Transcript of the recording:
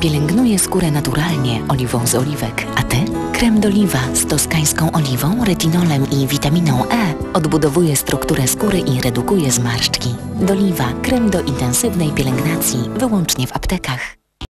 pielęgnuje skórę naturalnie oliwą z oliwek, a Ty? Krem d'Oliva z toskańską oliwą, retinolem i witaminą E odbudowuje strukturę skóry i redukuje zmarszczki. d'Oliva, krem do intensywnej pielęgnacji, wyłącznie w aptekach.